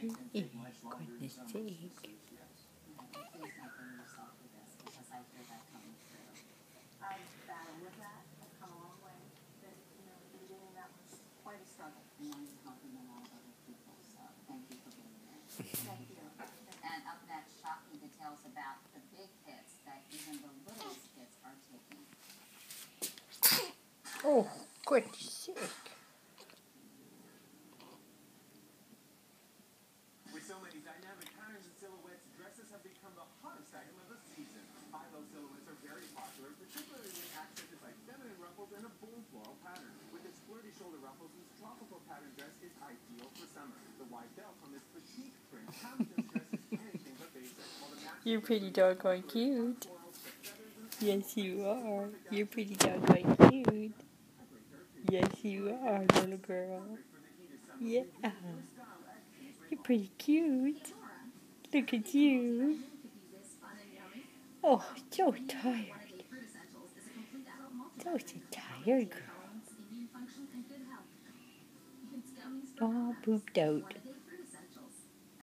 Goodness sake. And up next, shocking details about the big hits that even the littlest kids are taking. Oh, goodness sake. With so many dynamic patterns and silhouettes, dresses have become the hottest item of the season. High-low silhouettes are very popular, particularly with accents like feminine ruffles and a bold floral pattern. With its flirty shoulder ruffles, this tropical pattern dress is ideal for summer. The wide belt on this petite print counts this dress as anything but basic. You're pretty doggone cute. Yes, you are. You're pretty doggone cute. Yes, you are, little girl. Yeah. You're pretty cute. Look at you. Oh, so tired. So tired, girl. All pooped out.